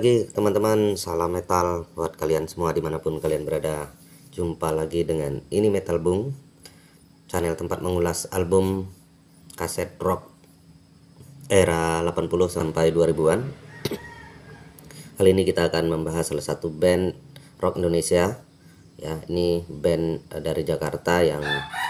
lagi teman-teman, salam metal buat kalian semua dimanapun kalian berada. Jumpa lagi dengan ini Metal Bung, channel tempat mengulas album kaset rock era 80 sampai 2000-an. Kali ini kita akan membahas salah satu band rock Indonesia. Ya, ini band dari Jakarta yang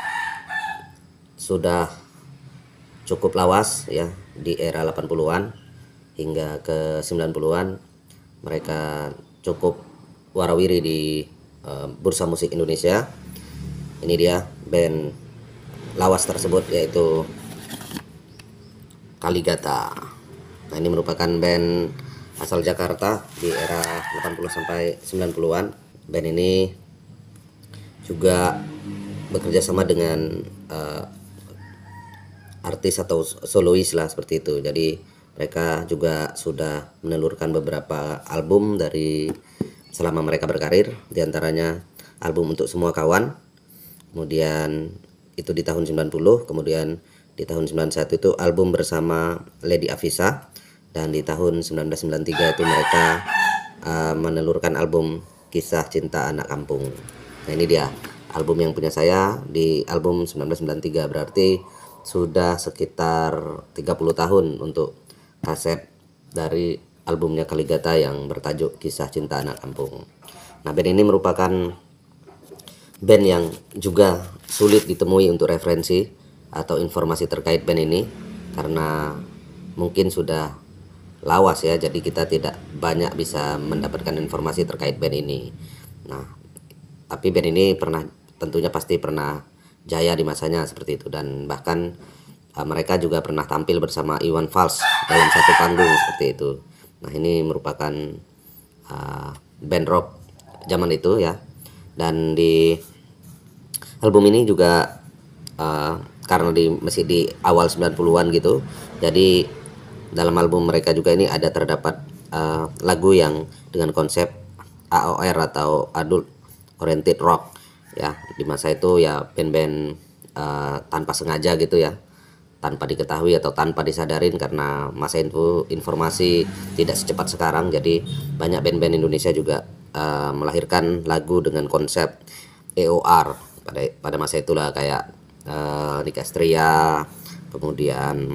sudah cukup lawas ya di era 80-an hingga ke 90-an. Mereka cukup warawiri di bursa musik Indonesia. Ini dia band lawas tersebut, yaitu Kaligata. Nah, ini merupakan band asal Jakarta di era 80 sampai 90-an. Band ini juga bekerja sama dengan artis atau solois lah seperti itu. Jadi mereka juga sudah menelurkan beberapa album dari selama mereka berkarir, diantaranya album Untuk Semua Kawan, kemudian itu di tahun 90, kemudian di tahun 91 itu album bersama Lady Afisa, dan di tahun 1993 itu mereka menelurkan album Kisah Cinta Anak Kampung. Nah, ini dia album yang punya saya di album 1993, berarti sudah sekitar 30 tahun untuk kaset dari albumnya Kaligata yang bertajuk Kisah Cinta Anak Kampung. Nah, band ini merupakan band yang juga sulit ditemui untuk referensi atau informasi terkait band ini karena mungkin sudah lawas ya, jadi kita tidak banyak bisa mendapatkan informasi terkait band ini. Nah, tapi band ini tentunya pasti pernah jaya di masanya seperti itu, dan bahkan mereka juga pernah tampil bersama Iwan Fals dalam satu panggung seperti itu. Nah, ini merupakan band rock zaman itu ya. Dan di album ini juga karena masih di awal 90-an gitu, jadi dalam album mereka juga ini ada terdapat lagu yang dengan konsep AOR atau Adult Oriented Rock ya. Di masa itu ya band-band tanpa sengaja gitu ya, tanpa diketahui atau tanpa disadarin, karena masa itu informasi tidak secepat sekarang. Jadi banyak band-band Indonesia juga melahirkan lagu dengan konsep AOR pada masa itulah, kayak Nick Astria, kemudian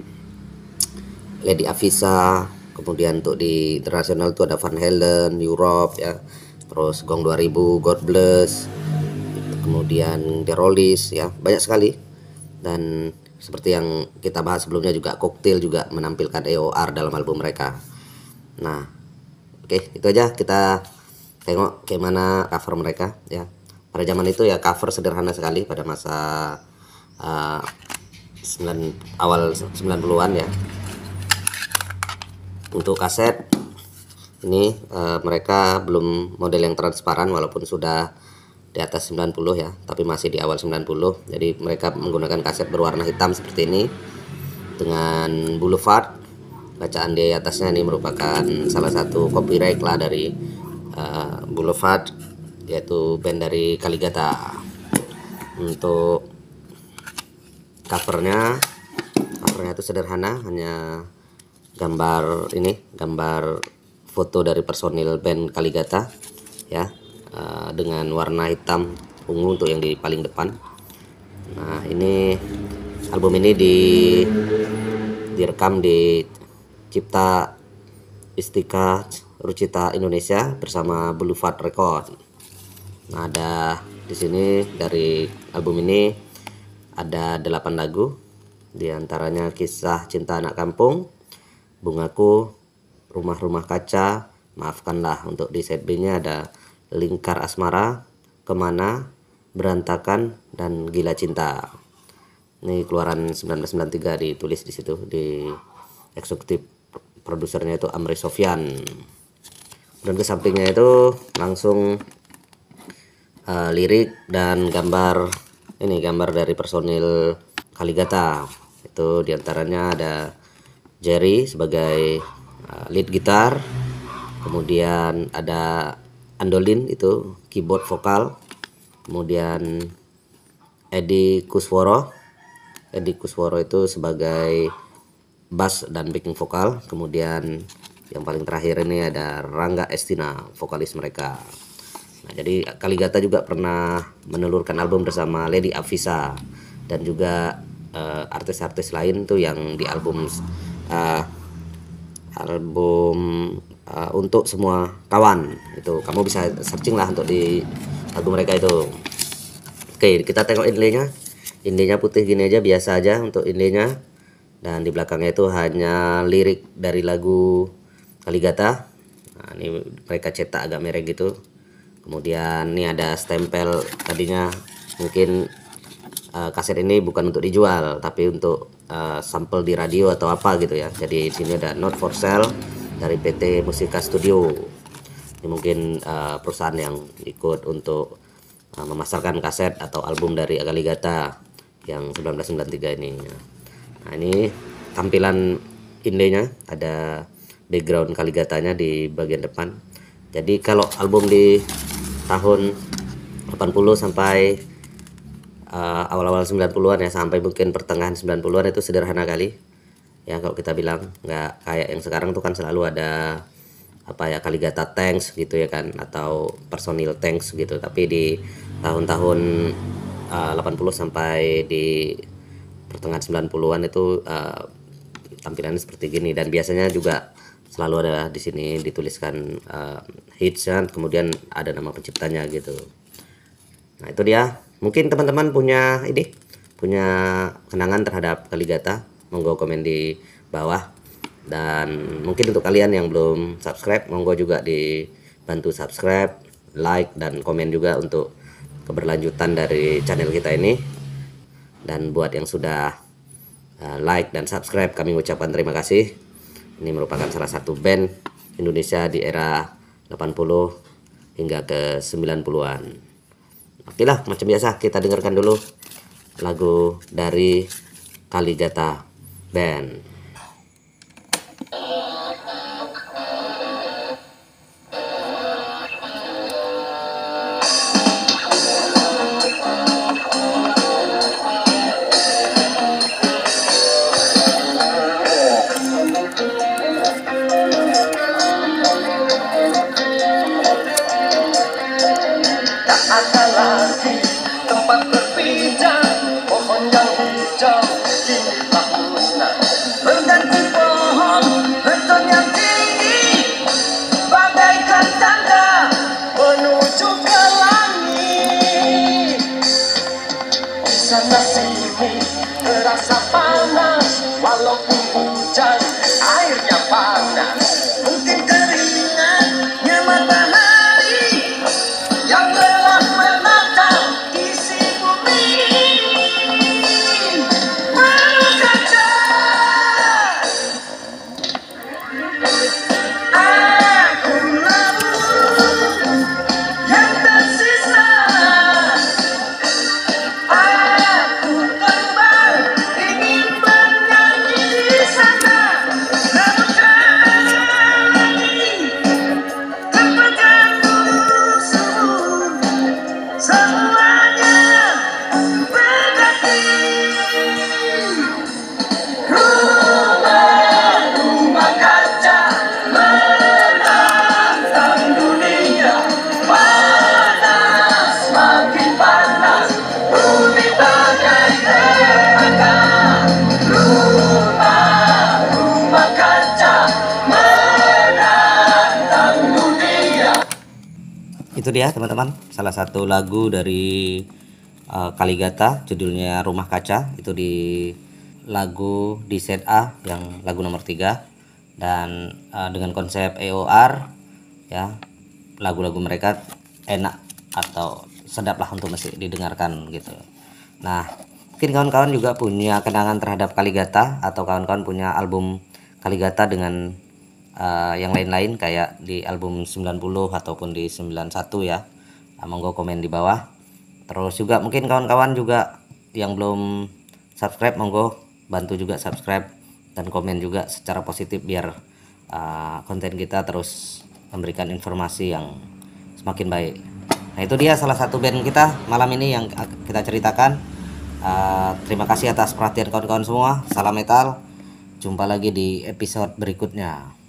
Lady Afisa, kemudian untuk di internasional itu ada Van Halen, Europe ya, terus Gong 2000, God Bless, kemudian The Rollies ya, banyak sekali. Dan seperti yang kita bahas sebelumnya juga, Cocktail juga menampilkan AOR dalam album mereka. Nah, oke, itu aja. Kita tengok gimana cover mereka ya. Pada zaman itu ya cover sederhana sekali pada masa awal 90-an ya. Untuk kaset ini mereka belum model yang transparan, walaupun sudah di atas 90 ya, tapi masih di awal 90. Jadi mereka menggunakan kaset berwarna hitam seperti ini dengan Boulevard. Bacaan di atasnya ini merupakan salah satu copyright lah dari Boulevard, yaitu band dari Kaligata. Untuk covernya itu sederhana, hanya gambar foto dari personil band Kaligata ya, dengan warna hitam ungu untuk yang di paling depan. Nah, ini album ini direkam di Cipta Istika Rucita Indonesia bersama Boulevard Record. Nah, ada di sini dari album ini ada 8 lagu, diantaranya Kisah Cinta Anak Kampung, Bungaku, Rumah-Rumah Kaca, Maafkanlah. Untuk di side B-nya ada Lingkar Asmara, Kemana, Berantakan, dan Gila Cinta. Ini keluaran 1993, ditulis di situ, di eksekutif produsernya itu Amri Sofyan. Dan ke sampingnya itu langsung lirik dan gambar dari personil Kaligata. Itu diantaranya ada Jerry sebagai lead gitar, kemudian ada Andolin itu keyboard vokal, kemudian Edi Kusworo itu sebagai bass dan backing vokal, kemudian Yang paling terakhir ini ada Rangga Estina, vokalis mereka. Nah, jadi Kaligata juga pernah menelurkan album bersama Lady Afisa dan juga artis-artis lain tuh yang di album uh, untuk semua kawan. Itu kamu bisa searching lah untuk di album mereka itu. Oke, kita tengok inlaynya. Inlaynya putih gini aja, biasa aja untuk inlaynya. Dan di belakangnya itu hanya lirik dari lagu Kaligata. Nah, ini mereka cetak agak merah gitu. Kemudian ini ada stempel, tadinya mungkin kaset ini bukan untuk dijual tapi untuk sampel di radio atau apa gitu ya. Jadi di sini ada not for sale dari PT Musika Studio. Ini mungkin perusahaan yang ikut untuk memasarkan kaset atau album dari Kaligata yang 1993 ini. Nah, ini tampilan indenya, ada background Kaligatanya di bagian depan. Jadi kalau album di tahun 80 sampai awal-awal 90-an ya, sampai mungkin pertengahan 90-an itu sederhana kali ya, kalau kita bilang nggak kayak yang sekarang tuh kan selalu ada apa ya, Kaligata Tanks gitu ya kan, atau personil tanks gitu. Tapi di tahun-tahun 80 sampai di pertengahan 90-an itu tampilannya seperti gini, dan biasanya juga selalu ada di sini dituliskan hits kan, kemudian ada nama penciptanya gitu. Nah, itu dia. Mungkin teman-teman punya kenangan terhadap Kaligata, monggo komen di bawah. Dan mungkin untuk kalian yang belum subscribe, monggo juga dibantu subscribe, like, dan komen juga untuk keberlanjutan dari channel kita ini. Dan buat yang sudah like dan subscribe, kami ucapkan terima kasih. Ini merupakan salah satu band Indonesia di era 80 hingga ke 90-an. Oke lah, macam biasa kita dengarkan dulu lagu dari Kaligata Band. Ada lagi tempat berpijak, pohon yang hijau kinilah musnah, berganti pohon beton yang tinggi, bagaikan tanda menuju ke langit. Di sana sini terasa panas, walaupun hujan airnya panas, mungkin keringatnya matahari yang lelah menatap isi bumi. Berkaca, aku lalu yang tersisa, aku terbang ingin bernyanyi di sana. Namun kali tempat musuh semuanya berganti. Rumah kaca menantang dunia, panas makin panas, bumi bagai neraka. Rumah kaca menantang dunia. Itu dia teman-teman, salah satu lagu dari Kaligata, judulnya Rumah Kaca. Itu di lagu di set A yang lagu nomor 3, dan dengan konsep EOR ya, lagu-lagu mereka enak atau sedap lah untuk masih didengarkan gitu. Nah, mungkin kawan-kawan juga punya kenangan terhadap Kaligata, atau kawan-kawan punya album Kaligata dengan yang lain-lain kayak di album 90 ataupun di 91 ya. Monggo komen di bawah. Terus juga mungkin kawan-kawan juga yang belum subscribe, monggo bantu juga subscribe dan komen juga secara positif biar konten kita terus memberikan informasi yang semakin baik. Nah, itu dia salah satu band kita malam ini yang kita ceritakan. Terima kasih atas perhatian kawan-kawan semua. Salam metal. Jumpa lagi di episode berikutnya.